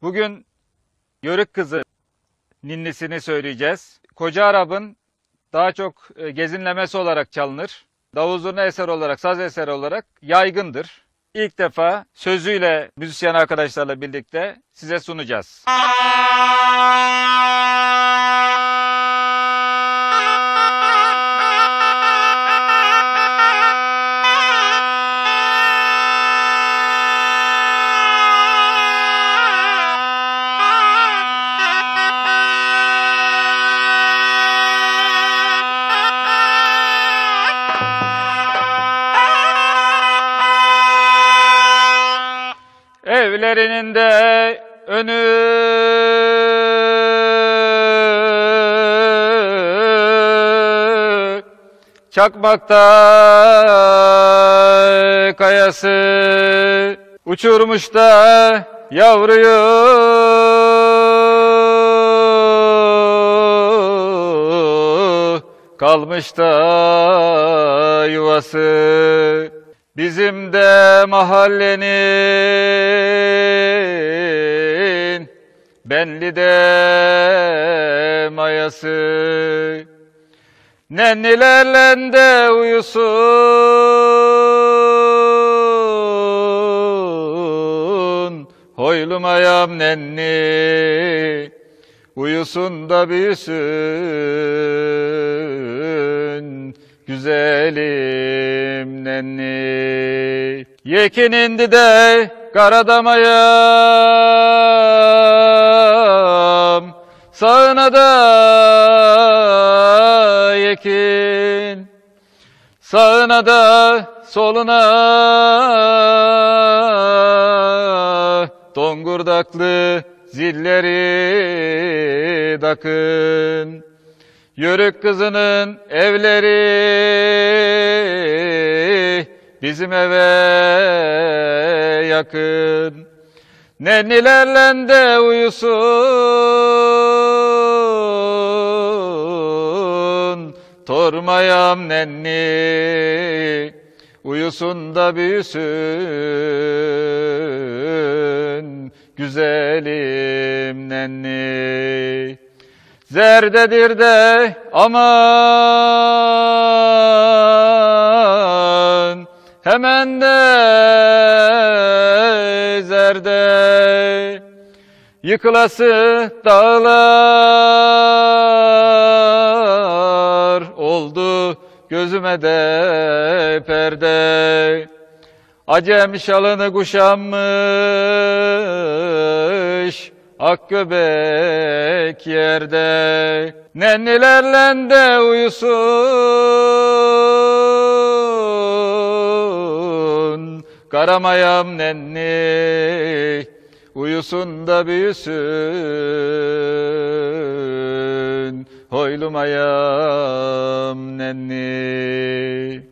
Bugün Yörük Kızı ninnisini söyleyeceğiz. Koca Arap'ın daha çok gezinlemesi olarak çalınır. Davul zurna eser olarak, saz eseri olarak yaygındır. İlk defa sözüyle müzisyen arkadaşlarla birlikte size sunacağız. Evlerinin de önü çakmakta kayası, uçurmuş da yavruyu kalmış da yuvası. Bizim de mahallenin Benli'de mayası, nennilerle de uyusun, hoylum ayam nenni, uyusun da büyüsün, güzelim nenni. Yekin indi de karadamayam, sağına da yekin, sağına da soluna dongurdaklı zilleri takın. Yörük kızının evleri bizim eve yakın. Nennilerle de uyusun, tormayam nenni, uyusun da büyüsün, güzelim nenni. Zerdedir de aman, hemen de zerde, yıkılası dağlar oldu gözüme de perde. Acem şalını kuşanmış ak göbek yerde, nennilerle de uyusun, karamayam nenni, uyusun da büyüsün, hoylum ayam nenni.